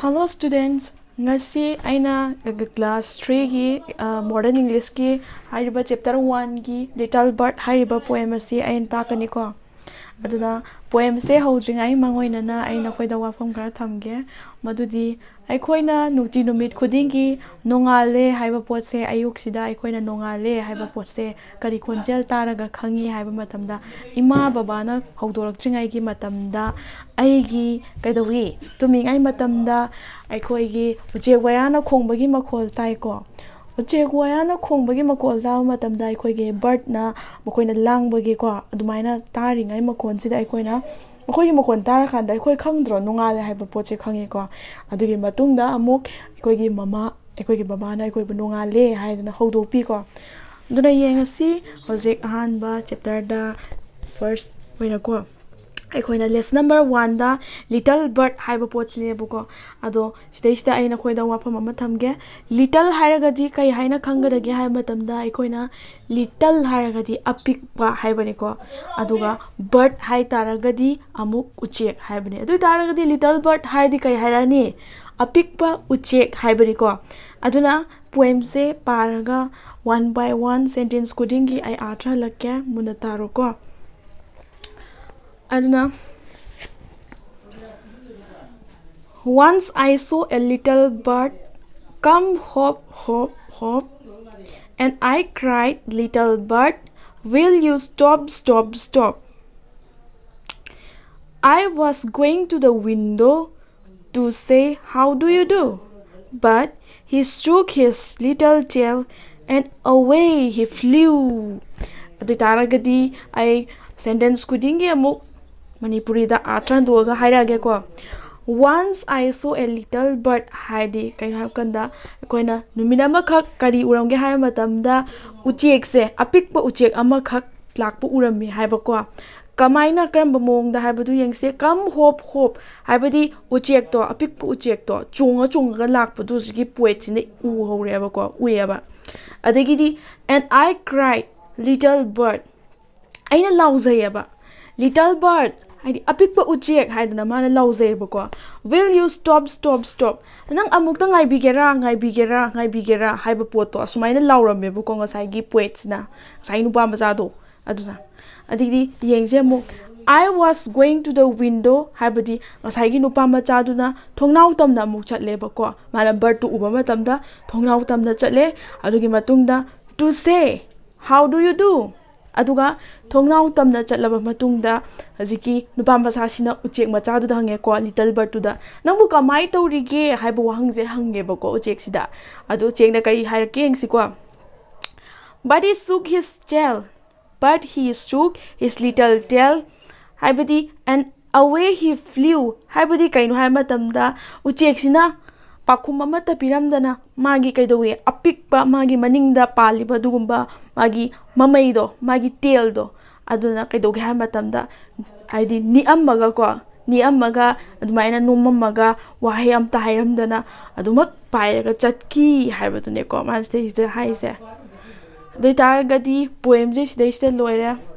Hello students. Ngasi aina class 3 gi modern English ki hariba chapter 1 gi little bird hariba poem asi ain takani ko. Aduna poem se hodringai mangoinana aina khoida wafam khara thamge madudi aikoina nuti numit khudingi nongale haiba pot se ayuk sida aikoina nongale haiba pot se kari khonjel taraga khangi haiba matamda ima baba na haudoraktringai gi matamda aigi kaidawi tumingai matamda aikoigi uje wayana khongbagi makhol taiko uje wayana khongbagi makhol da matamda aikoigi bird na makoina langbagi ko adumaina taringai makhon sida aikoina akhoi makhon tara khanda akhoi khangdro nongale haiba poche khangi ko adugi matungda amuk aikoigi mama aikoigi baba na aikoibu nongale haidana haudopi ko aduna yengasi hojek ahanba chapter da first oina ko aikoina lesson number 1 da little bird haiba potne buko ado stage da aina khoida wafam ama thamge little hairagadi kai haina khangadagi hai matamda aikoina little hairagadi apikpa haibani ko aduga bird hai taragadi amuk uchek haibani adu taragadi little bird haidi kai hairani apikpa uchek haibani ko aduna poem se paraga one by one sentence kudingi ai atra lakke munataro ko aduna once I saw a little bird come hop hop hop and I cried, little bird, will you stop stop stop. I was going to the window to say how do you do, but he shook his little tail and away he flew. Adi taragadi ai sentence kudingi amuk Manipuri da atran doga hairage ko once I saw a little bird haidi kaina kanda koina numina makhak kari uramge hai matamda uchek se apikpa uchek amakhak lakpu urami haiba ko kamaina karamba mongda haibadu yengse kam hop hop haibadi uchek to apikpa uchek to chunga chunga lakpadu sigi poet ne u horeba ko ueba adagidi and I cried little bird aina lauzayaba little bird haidi apikpa uchek haidana mana lauzayaba ko will you stop stop stop nang amukta ngai bigera haiba poto asumaina laurambe bu ko ngasai gi poets na sai nupa maja do aduna adigi yengje mu I was going to the window haibadi ngasai gi nupa maja duna thongnau tamna amuk chatle ba ko mana bird tu uba matamda thongnau tamna chatle adugi matungda to say how do you do aduga thongnau tamna chatlaba matungda hajiki nupa masa sina uchek macha du da hange ko little bird tu da nangbu kamai tawrige haiba wahangje hange ba ko uchek sida adu chek na kari hairke engsi ko but he shook his little tail haibadi and away he flew haibadi kainu hai matamda uchek sina pakhum amata piramdana magi kaidowe apikpa magi maningda paliba dugumba magi mamaido magi taildo aduna kaidoge ha matamda aidi ni ammaga adumaina nomammaga wahay amta hairamdana adumak pairaga chatki haibadune ko man stage da haise doi targadi poem je sidai loire